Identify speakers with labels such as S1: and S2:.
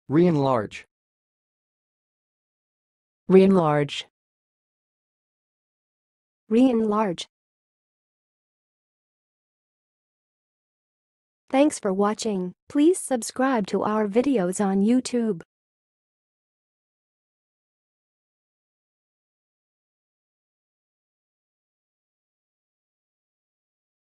S1: Reenlarge.
S2: Reenlarge.
S3: Reenlarge. Thanks for watching. Please subscribe to our videos on YouTube.